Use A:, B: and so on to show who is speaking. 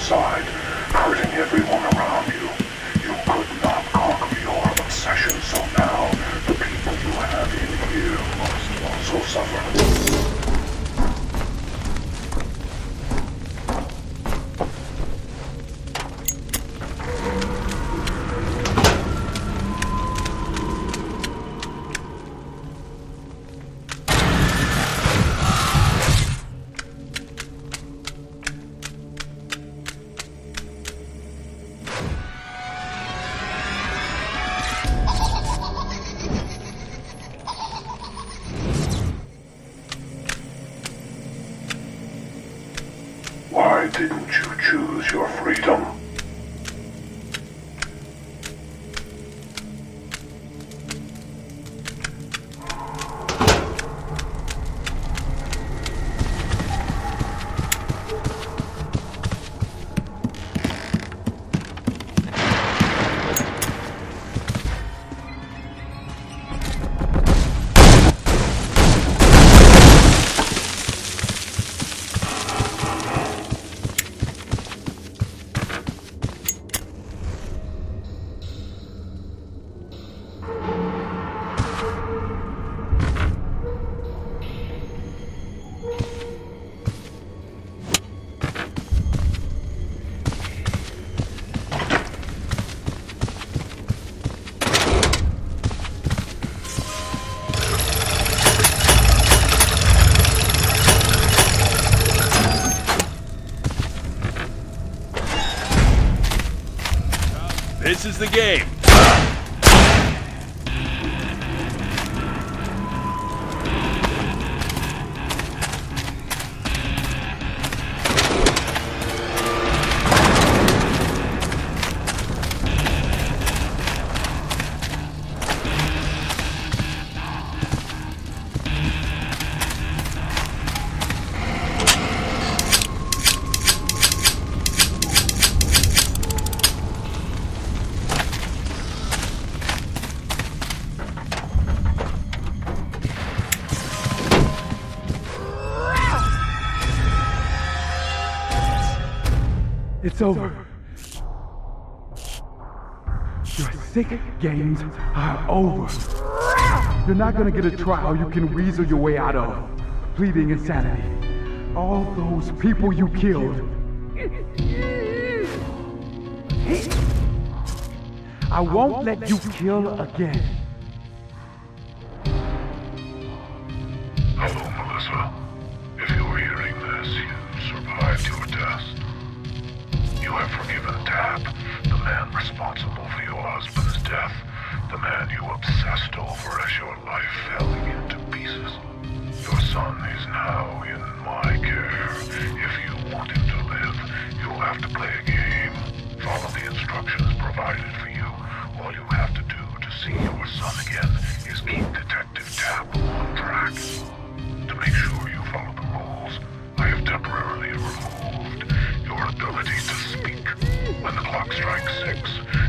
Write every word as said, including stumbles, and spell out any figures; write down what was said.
A: outside, hurting everyone around you. You could not conquer your obsession, so now the people you have in here must also suffer. Why didn't you choose your freedom?
B: This is the game.
C: It's over. Your sick games are over. You're not gonna get a trial you can weasel your way out of, pleading insanity. All those people you killed. I won't let you kill again.
A: Hello, Melissa. If you were hearing this, you survived your test. You have forgiven Tapp, the man responsible for your husband's death, the man you obsessed over as your life fell into pieces. Your son is now in my care. If you want him to live, you'll have to play a game. Follow the instructions provided for you. All you have to do to see your son again is keep Detective Tapp on track. To make sure you follow the rules, I have temporarily removed your ability to speak. When the clock strikes six,